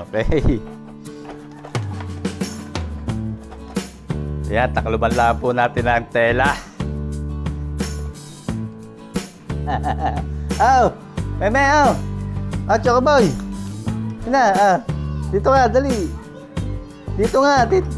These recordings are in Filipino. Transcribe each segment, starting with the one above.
Okay. Yan, takluban lang po natin ang tela. Oh, Meme, oh. Ah, Chocoboy. Na, dito nga, dali. Dito nga, dito.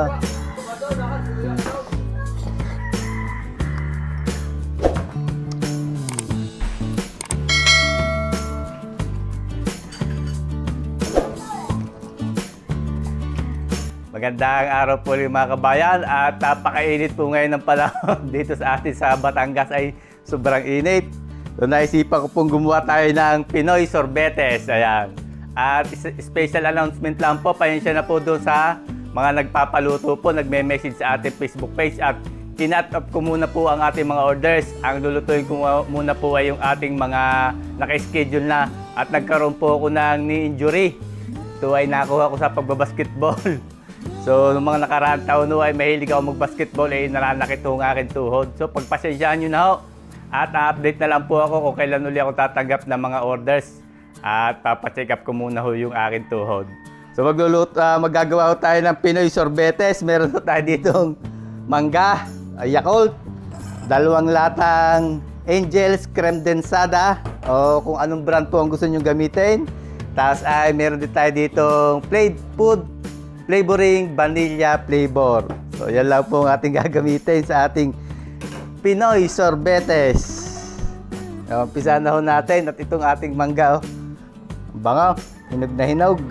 Magandang araw po rin mga kabayan at napakainit po ngayon ng panahon dito sa atin sa Batangas ay sobrang init. So naisipan ko pong gumawa tayo ng Pinoy sorbetes. Ayan. At special announcement lang po, pasensya na po doon sa mga nagpapaluto po, nagme-message sa ating Facebook page at kinat up ko muna po ang ating mga orders. Ang lulutuin ko muna po ay yung ating mga naka-schedule na at nagkaroon po ako ng knee injury. Ito ay nakuha ko sa pagbabasketball. So, nung mga nakaraang taon no, ay mahilig ako mag-basketball, ay nananakit ang aking tuhod. So, pagpasensyaan nyo na ho. At update na lang po ako kung kailan uli ako tatanggap ng mga orders. At papacheck up ko muna ho yung aking tuhod. So, magagawa ho tayo ng Pinoy sorbetes. Meron ho tayo ditong mangga, Yakult, 2 latang Angel's Creme Densada, o kung anong brand po ang gusto nyo gamitin. Tapos ay meron din tayo ditong Plaid Food Flavoring Vanilla Flavor. So, yan lang po ang ating gagamitin sa ating Pinoy sorbetes. Umpisa na ho natin at itong ating mangga. Bango, hinog na hinog.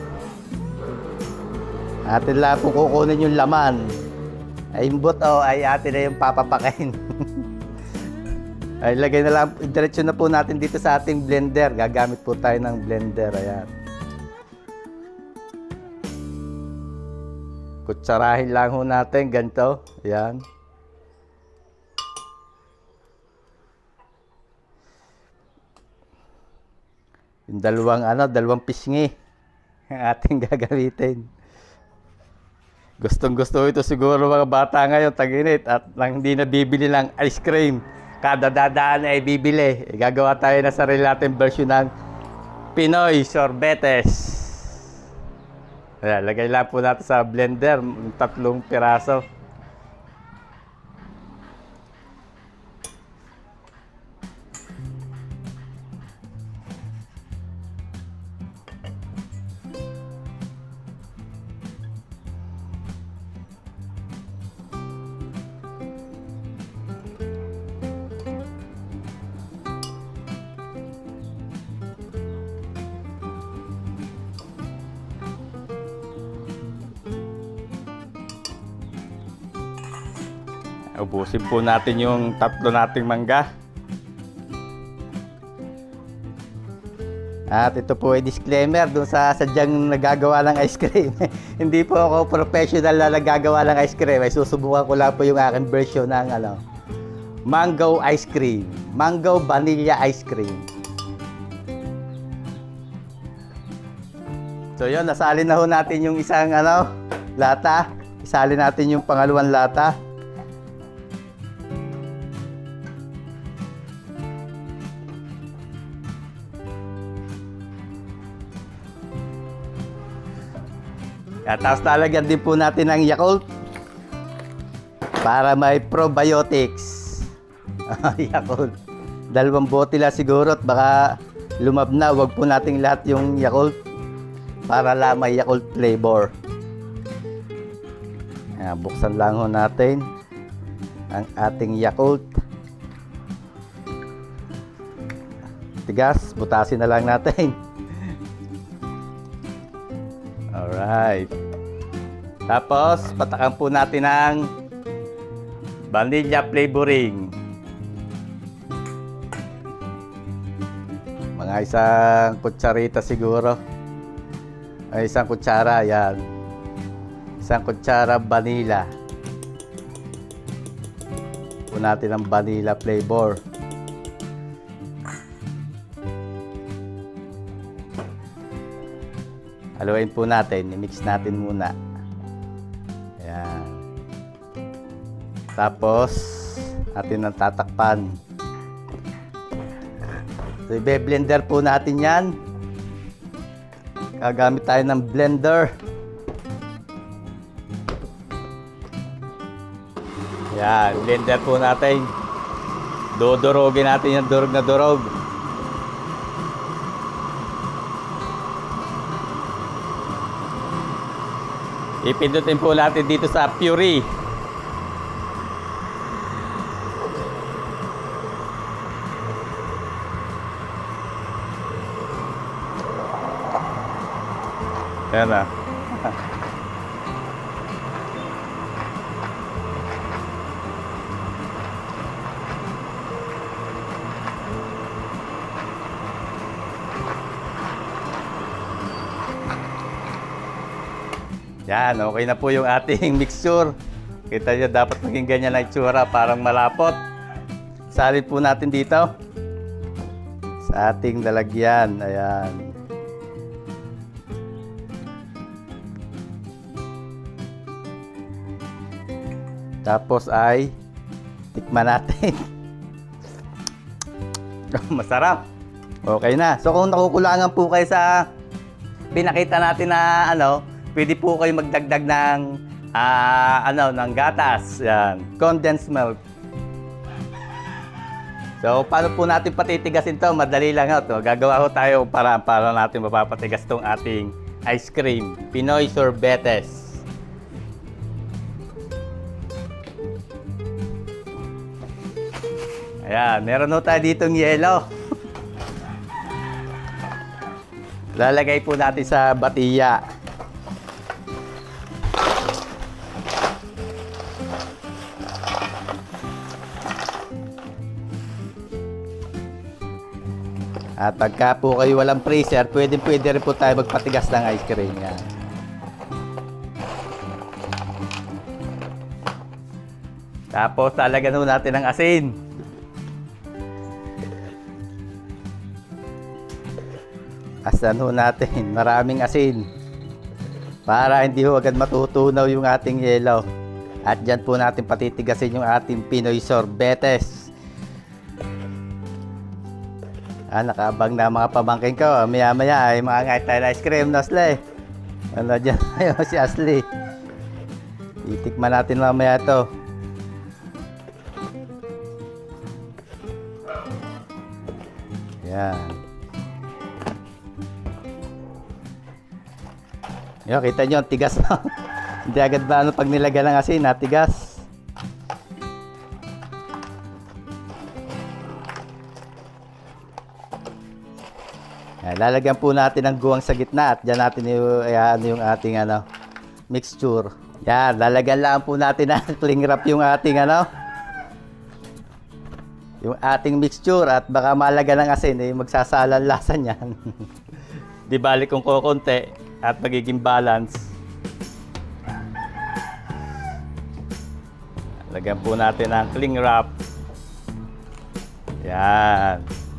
Atin lang po kukunin yung laman. Ay yung buto ay atin na yung papapakain. Ay lagay na lang, diretso na po natin dito sa ating blender. Gagamit po tayo ng blender. Ayan. Kutsarahin lang ho natin ganito. Ayan. Yung dalawang pisngi ang ating gagamitin. Gustong-gusto ito siguro mga bata ngayon, tag-init at nang hindi na bibili ng ice cream. Kada dadaan ay bibili. Gagawa tayo na sarili natin version ng Pinoy sorbetes. Ayan, lagay lang po natin sa blender 3 piraso. Ubusin po natin yung 3 nating mangga. At ito po ay disclaimer dun sa sadyang nagagawa ng ice cream. Hindi po ako professional na nagagawa ng ice cream. Ay susubukan ko lang po yung aking version ng mango ice cream. Mango vanilla ice cream. So yun, nasalin na ho natin yung isang lata. Isalin natin yung pangalawang lata. At tapos lalagyan din po natin ng Yakult para may probiotics. Yakult. 2 bote lang siguro at baka lumab na. Huwag po nating lahat yung Yakult para lang may Yakult flavor. Ayan, buksan lang ho natin ang ating Yakult. Tigas, butasin na lang natin. Alright. Tapos, patakan po natin ng vanilla flavoring. Mga isang kutsarita siguro. Ay, isang kutsara, yan. Isang kutsara vanilla. Po natin ang vanilla flavor. Haluin po natin, i-mix natin muna. Ayan. Tapos, atin ang tatakpan. So, i-blender po natin yan. gagamit tayo ng blender. Yan, blender po natin. Dodorogin natin yung durog na durog. Ipindutin po natin dito sa puree. Ayan na. Yan, okay na po yung ating mixture. Kita nyo, dapat maging ganyan na itsura, parang malapot. Salin po natin dito sa ating lalagyan. Ayan. Tapos ay tikman natin. Masarap. Okay na. So kung nakukulangan po kayo sa pinakita natin na pwede po kayo magdagdag ng ng gatas. Yan, condensed milk. So paano po natin patitigasin 'to? Madali lang 'to. Gagawa ko tayo para natin mapapatigas tong ating ice cream, Pinoy Sorbetes. Ayan, meron po tayo ditong yelo. Lalagay po natin sa batiya. At pagka po kayo walang freezer, pwede rin po tayo magpatigas ng ice cream. Yan. Tapos lalagyan po natin ng asin. Asan ho natin, maraming asin para hindi ho agad matutunaw yung ating yelo. At dyan po natin patitigasin yung ating Pinoy Sorbetes. Nakaabang na mga pamangkin ko. Maya-maya ay mga tayo ice cream, Nosle. Dyan tayo si Ashley. Itikman natin mamaya ito. Yan. Yo, kita nyo, tigas na. Hindi agad ba pag nilagyan ng asin, tigas. Lalagyan po natin ng guwang sa gitna at dyan natin yung ating mixture. Yan, lalagyan lang po natin ng cling wrap yung ating yung ating mixture at baka malagyan ng asin, magsasalan lasa niyan. Di balik kung kukunti at magiging balance. Lagyan po natin ang cling wrap. Yan.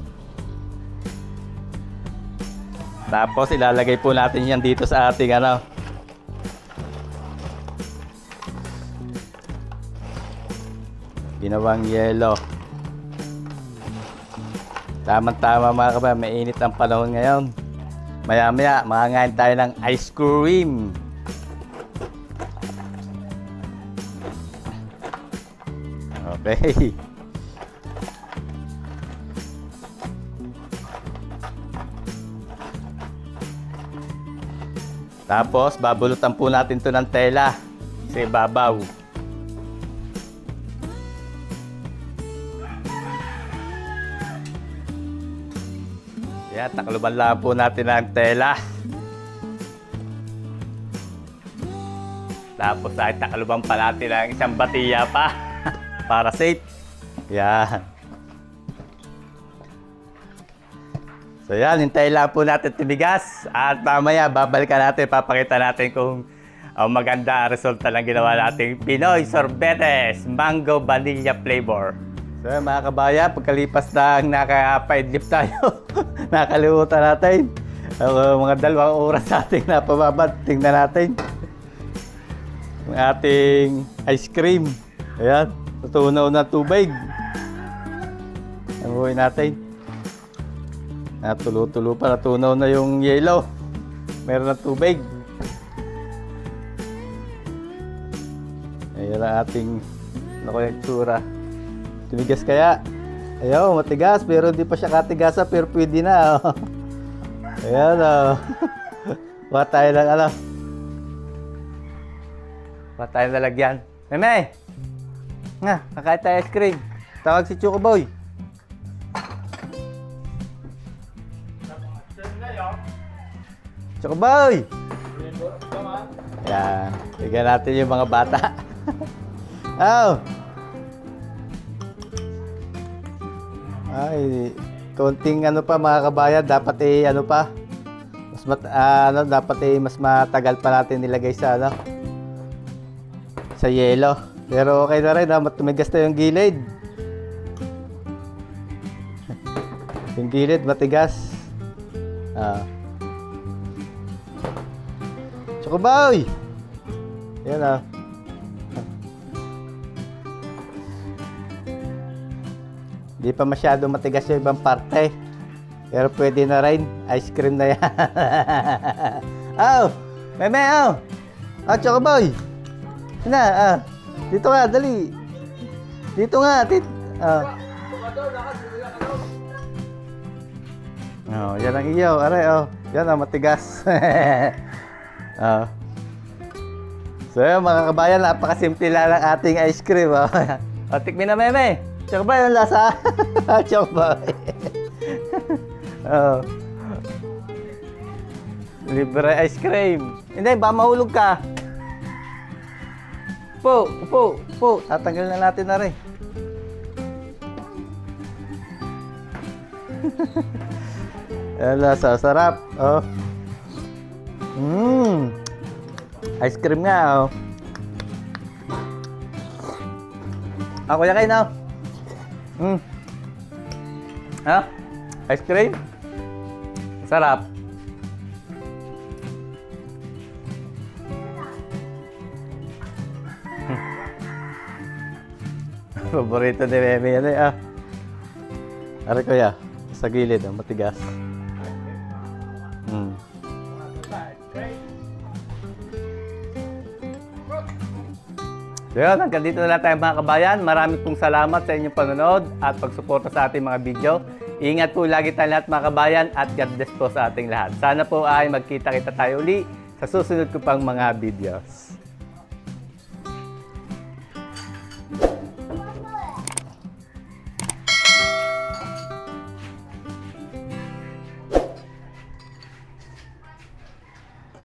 Tapos ilalagay po natin yan dito sa ating ginawang yelo. Tama-tama mga kabayan, mainit ang panahon ngayon. Maya-maya, mangangain tayo ng ice cream. Okay. Tapos, babulutan po natin to ng tela sa ibabaw. Yan, takluban lang po natin ang tela. Tapos ay takluban pa natin ang isang batiya pa para safe. Yan. So yan, hintayin lang po natin tumigas at mamaya babalikan natin, papakita natin kung maganda ang resulta ng ginawa nating Pinoy Sorbetes Mango Vanilla Flavor. So yan, mga kabayan, pagkalipas ng naka-5 tayo, nakalimutan natin. Mga 2 oras ating napababad. Tingnan natin yung ating ice cream. Ayan, tutunaw na tubig. Amuhin natin. Tulo-tulo pa, natunaw na yung yelo. Meron ng tubig. Ayan ang ating tsura. Tumigas kaya? Ayaw, matigas. Pero hindi pa siya katigasa. Pero pwede na. Oh. Ayan o. Kuha tayo ng ano. Kuha tayo ng lalagyan. Meme! Nga, kakain tayo ice cream. Tawag si Choco Boy. Choco Boy! Ayan. Bigyan natin yung mga bata. Oh! Ay, konting ano pa mga kabayan, dapat ano pa. Dapat mas matagal pa natin nilagay sa sa yelo. Pero okay na rin, tumigas na yung gilid. Yung gilid matigas. Choco Boy! Yan Di pa masyado matigas yung ibang parte. Pero pwede na rin. Ice cream na yan. Oh! Meme, oh! Oh, Choco Boy! Sina, dito nga, dali. Dito nga, Oh, yan ang iyo. Aray, oh. Yan ang matigas. Oh. So, yun, mga kabayan, napakasimple lang ng ating ice cream. Oh. Oh, tikmin na, Meme. Choco Boy, yung lasa. Choco Boy. Oh. Libre ice cream. Hindi, ba mahulog ka? Upo. Tatanggal na natin na rin. Ayan, lasa. Sarap. Oh. Ice cream nga, oh. Ako yan kayo na. Ice cream? Sarap. Paborito ni Meme yan eh. Ari kuya, sa gilid, matigas. So yun, hanggang dito na lang tayo mga kabayan. Maraming pong salamat sa inyong panonood at pagsuporta sa ating mga video. Ingat po lagi tayo lahat mga kabayan at God bless po sa ating lahat. Sana po ay magkita-kita tayo uli sa susunod ko pang mga videos.